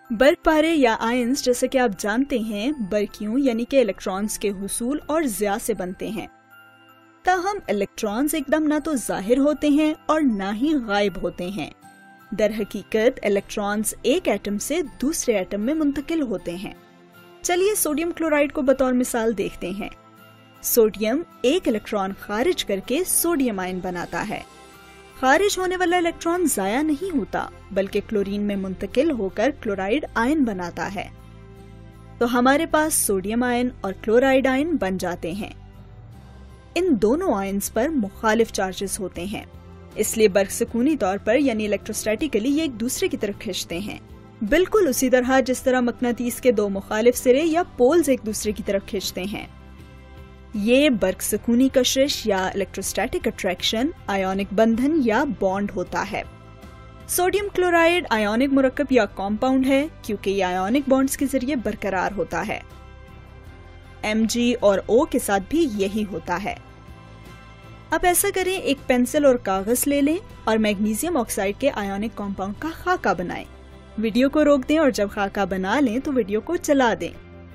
बर्फबारे या आयंस जैसे कि आप जानते हैं बरकियों यानी कि इलेक्ट्रॉन्स के हुसूल और ज़िया से बनते हैं। ताहम इलेक्ट्रॉन्स एकदम ना तो जाहिर होते हैं और ना ही गायब होते हैं। दर हकीकत इलेक्ट्रॉन्स एक एटम से दूसरे एटम में मुंतकिल होते हैं। चलिए सोडियम क्लोराइड को बतौर मिसाल देखते हैं। सोडियम एक इलेक्ट्रॉन खारिज करके सोडियम आयन बनाता है। खारिज होने वाला इलेक्ट्रॉन जाया नहीं होता बल्कि क्लोरीन में मुंतकिल होकर क्लोराइड आयन बनाता है। तो हमारे पास सोडियम आयन और क्लोराइड आयन बन जाते हैं। इन दोनों आयन्स पर मुखालिफ चार्जेस होते हैं, इसलिए बरक़सूनी तौर पर यानी इलेक्ट्रोस्टैटिकली ये एक दूसरे की तरफ खींचते हैं। बिल्कुल उसी तरह जिस तरह मकनातीस के दो मुखालिफ सिरे या पोल्स एक दूसरे की तरफ खींचते हैं। ये बरक़सूनी कशिश या इलेक्ट्रोस्टैटिक अट्रैक्शन आयोनिक बंधन या बॉन्ड होता है। सोडियम क्लोराइड आयोनिक मुरक्कब या कॉम्पाउंड है क्योंकि ये आयोनिक बॉन्ड्स के जरिए बरकरार होता है। Mg और O के साथ भी यही होता है। अब ऐसा करें, एक पेंसिल और कागज ले लें और मैग्नीशियम ऑक्साइड के आयोनिक कॉम्पाउंड का खाका बनाएं। वीडियो को रोक दें और जब खाका बना लें तो वीडियो को चला दें।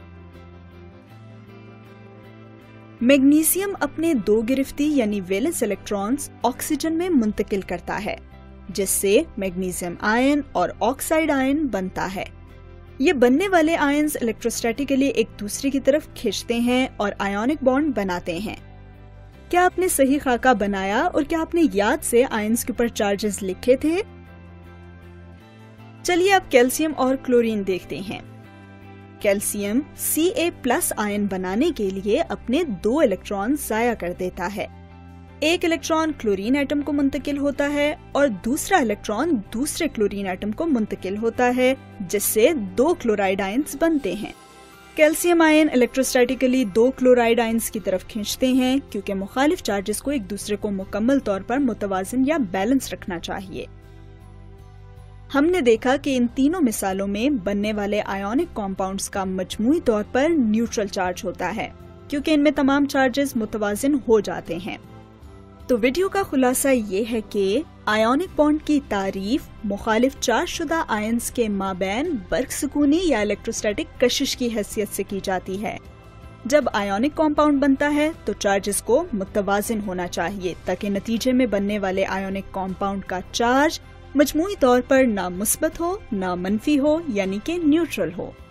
मैग्नीशियम अपने दो गिरफ्ती यानी वैलेंस इलेक्ट्रॉन्स ऑक्सीजन में मुंतकिल करता है, जिससे मैग्नीशियम आयन और ऑक्साइड आयन बनता है। ये बनने वाले आयन्स इलेक्ट्रोस्टैटिकली एक दूसरे की तरफ खींचते हैं और आयोनिक बॉन्ड बनाते हैं। क्या आपने सही खाका बनाया और क्या आपने याद से आयन्स के ऊपर चार्जेस लिखे थे? चलिए अब कैल्शियम और क्लोरीन देखते हैं। कैल्शियम Ca+ आयन बनाने के लिए अपने दो इलेक्ट्रॉन जाया कर देता है। एक इलेक्ट्रॉन क्लोरीन एटम को मुंतकिल होता है और दूसरा इलेक्ट्रॉन दूसरे क्लोरीन एटम को मुंतकिल होता है, जिससे दो क्लोराइड आयन्स बनते हैं। कैल्शियम आयन इलेक्ट्रोस्टैटिकली दो क्लोराइड आयन्स की तरफ खींचते हैं क्योंकि मुखालिफ चार्जेस को एक दूसरे को मुकम्मल तौर पर मुतवाजिन या बैलेंस रखना चाहिए। हमने देखा कि इन तीनों मिसालों में बनने वाले आयोनिक कॉम्पाउंड्स का मजमूई तौर पर न्यूट्रल चार्ज होता है क्योंकि इनमें तमाम चार्जेस मुतवाजिन हो जाते हैं। तो वीडियो का खुलासा ये है कि आयोनिक बॉन्ड की तारीफ मुखालिफ चार्जशुदा आयन्स के माबैन बरक़सूनी या इलेक्ट्रोस्टैटिक कशिश की हैसियत से की जाती है। जब आयोनिक कॉम्पाउंड बनता है तो चार्जेस को मुतवाजिन होना चाहिए ताकि नतीजे में बनने वाले आयोनिक कॉम्पाउंड का चार्ज मजमूई तौर पर ना मुस्बत हो ना मनफी हो, यानी कि न्यूट्रल हो।